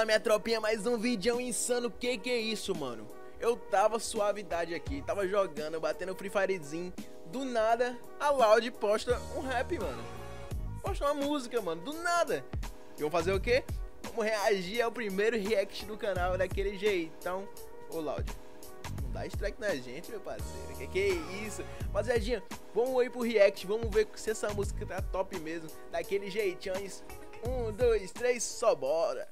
minha tropinha, mais um vídeo insano. Que é isso, mano? Eu tava suavidade aqui, tava jogando, batendo Free Firezinho. Do nada, a Loud posta um rap, mano. Posta uma música, mano, do nada. E vamos fazer o quê? Vamos reagir ao primeiro react do canal daquele jeitão. Ô, Loud, não dá strike na gente, meu parceiro. Que é isso? Rapaziadinha, vamos aí pro react. Vamos ver se essa música tá top mesmo. Daquele jeitão. 1, 2, 3, só bora.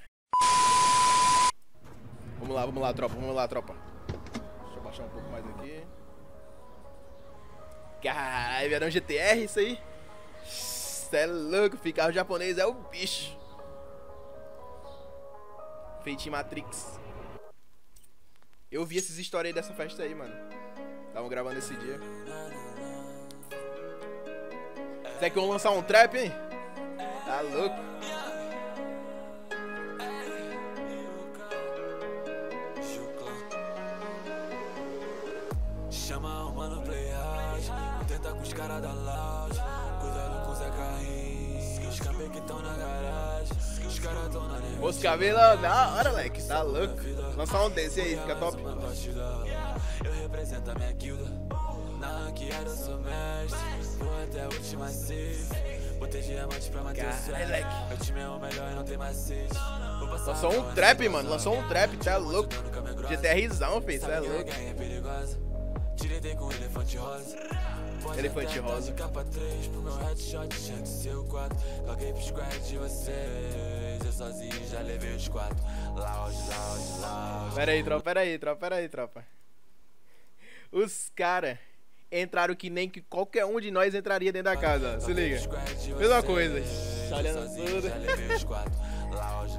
Vamos lá, tropa. Deixa eu baixar um pouco mais aqui. Caralho, verão GTR isso aí? Cê é louco, carro japonês é o bicho. Feitinho Matrix. Eu vi esses stories aí dessa festa aí, mano. Estavam gravando esse dia. Será que vão lançar um trap, hein? Tá louco. Chama o mano play hard, tenta com os caras da lounge. Cuidado com o Zé Carrinhos, os cabê que tão na garagem. Os caras tão na negra. Os cabelos da hora, moleque, tá louco. Lançar um desse aí, fica top. Eu represento a minha guilda, na ranqueada eu sou mestre. Vou até a última safe, botei diamante pra manter o sué. Meu time é o melhor e não tem macete. Lançou um trap, mano, lançou um trap, tá louco. GTRzão, filho, cê é louco. Tirei com elefante rosa. Elefante rosa. Capa 3 pro meu headshot, gente, seu 4. Loguei pro squad de vocês. Eu sozinho já levei os 4. Loud. Pera aí, tropa. Os cara entraram que nem que qualquer um de nós entraria dentro da casa, se liga. Mesma coisa. Olhando tudo. Já levei os 4. Loud.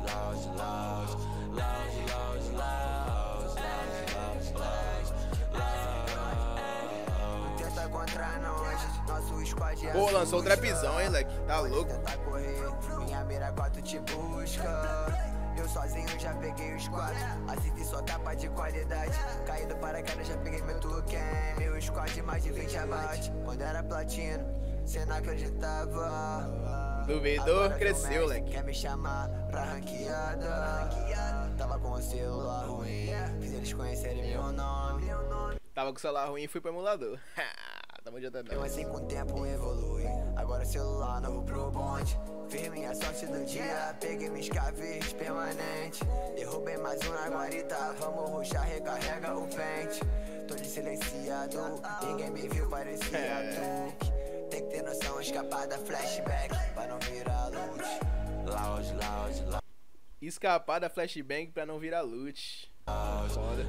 Pô, lançou o trapzão, hein, leque. Tá louco. Minha mira 4 te busca. Eu sozinho já peguei os 4. Assisti só tapa de qualidade. Caído para queda, já peguei meu token. Meu squad mais de 20 abate. Quando era platino, cê não acreditava. Duvidou, cresceu, leque. Quer me chamar pra ranqueada? Tava com o celular ruim, fiz eles conhecerem meu nome. Tava com o celular ruim e fui pro emulador. Tamo adiantando. Eu assim com o tempo evolui. Agora celular novo pro bonde. Fiz minha sorte do dia, peguei minhas caves permanente. Derrubei mais um na guarita, vamos rushar, recarrega o pente. Tô de silenciado, ninguém me viu, parecia truque. Tem que ter noção, escapada, flashback, pra não virar loot. Loud. Escapar da flashbang pra não virar loot. Foda.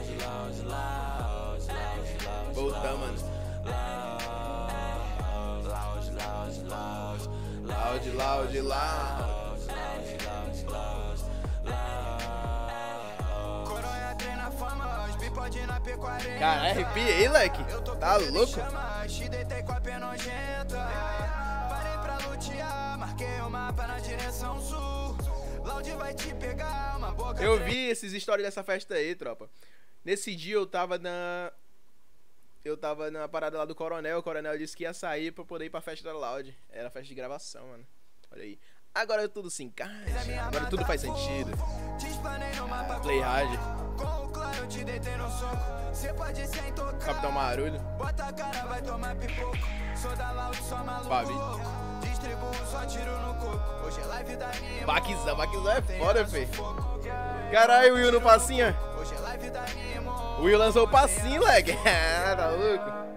Voltamos, mano. Loud. Coronha treina fama, os bipode na P40. Caralho, arrepiei, leque. Tá louco? Te deitei com a pé nojenta. Parei pra lutear, marquei o mapa na direção sul. Loud vai te pegar, uma boca. Eu vi esses stories dessa festa aí, tropa. Nesse dia eu tava na parada lá do Coronel. O Coronel disse que ia sair pra poder ir pra festa da Loud. Era festa de gravação, mano. Olha aí. Agora tudo se encaixa. Agora tudo faz sentido. Play hard. Capitão Marulho. Babi. Baquizão é foda, fei. Caralho, o Will no passinho. O Will lançou o passinho, leque. Tá louco?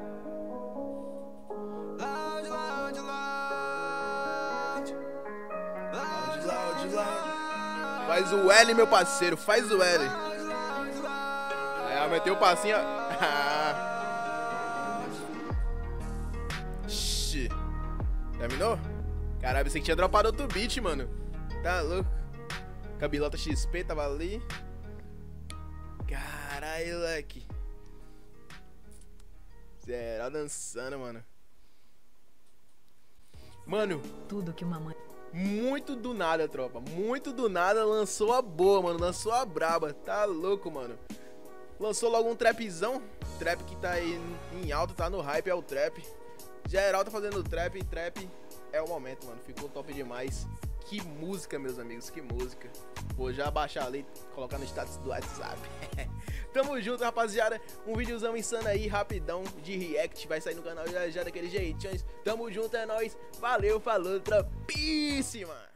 Faz o L, meu parceiro, faz o L. Aí, meteu o passinho. Xii. Terminou? Caralho, pensei que tinha dropado outro beat, mano. Tá louco. Cabilota XP tava ali. Caralho, leque. Zero dançando, mano. Mano. Tudo que uma mãe... Muito do nada, tropa. Muito do nada lançou a boa, mano. Lançou a braba. Tá louco, mano. Lançou logo um trapzão. Trap que tá aí em alta, tá no hype, é o trap. Geral tá fazendo trap, e trap é o momento, mano. Ficou top demais. Que música, meus amigos, que música. Vou já baixar ali, colocar no status do WhatsApp. Tamo junto, rapaziada. Um videozão insano aí, rapidão, de react. Vai sair no canal já daquele jeitinho. Tamo junto, é nóis. Valeu, falou, tropíssima.